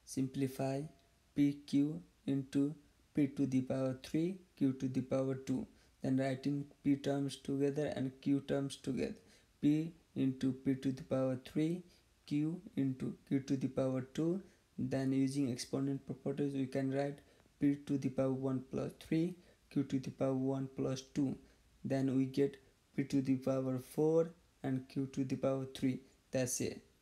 simplify pq into p to the power 3 q to the power 2. Then writing p terms together and q terms together. P into p to the power 3 q into q to the power 2. Then using exponent properties we can write p to the power 1 plus 3 q to the power 1 plus 2. Then we get p to the power 4 and q to the power 3. That's it.